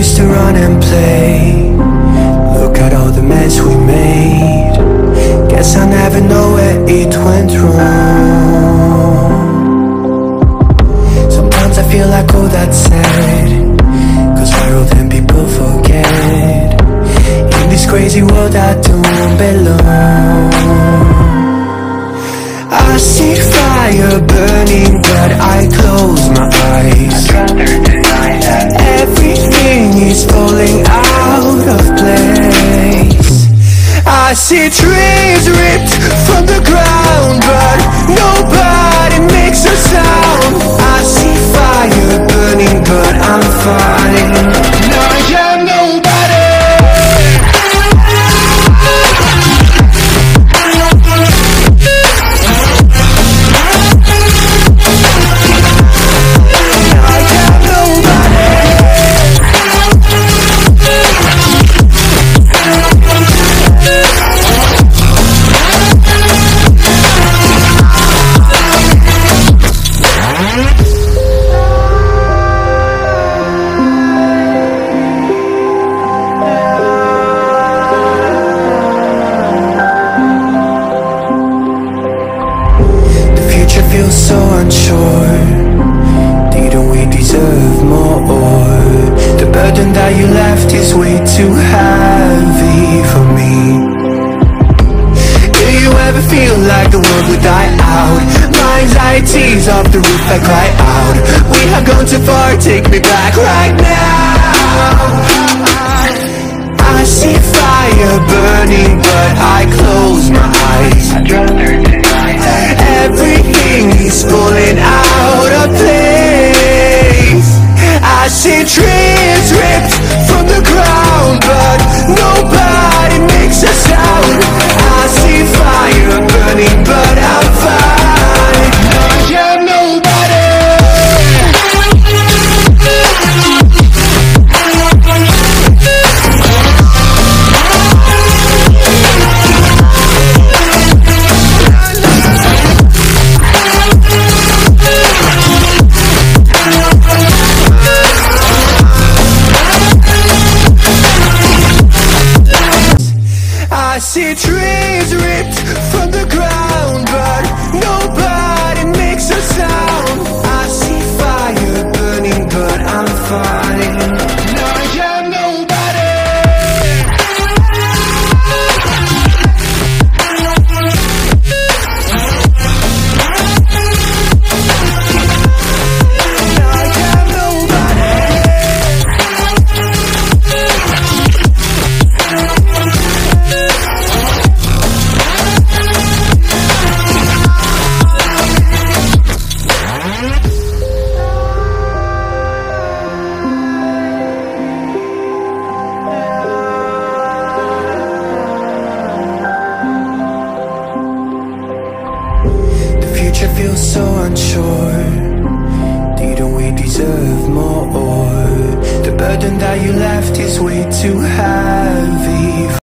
used to run and play. Look at all the mess we made. Guess I never know where it went wrong. Sometimes I feel like, oh, that's sad, 'cause we're old and people forget. In this crazy world I don't belong. I see fire burning but I close my eyes. I'd rather deny that. Everything is falling out of place. I see trees ripped from the ground but nobody makes a sound. I see fire burning but I'm fine. No, I'm nobody. So unsure, didn't we deserve more? Or the burden that you left is way too heavy for me? Do you ever feel like the world would die out? My anxieties off the roof, I cry out. We have gone too far, take me back right now. I see fire burning but I close my eyes. I'd rather deny that. Everything is falling out of place. I see trees ripped from the ground but nobody makes a sound. I see fire burning but I'm fine. I'm nobody. I see trees ripped from the ground but nobody makes a sound. I see fire burning but I'm fine. No, I'm nobody. No, I'm nobody. Feels so unsure. Didn't we deserve more? Or the burden that you left is way too heavy.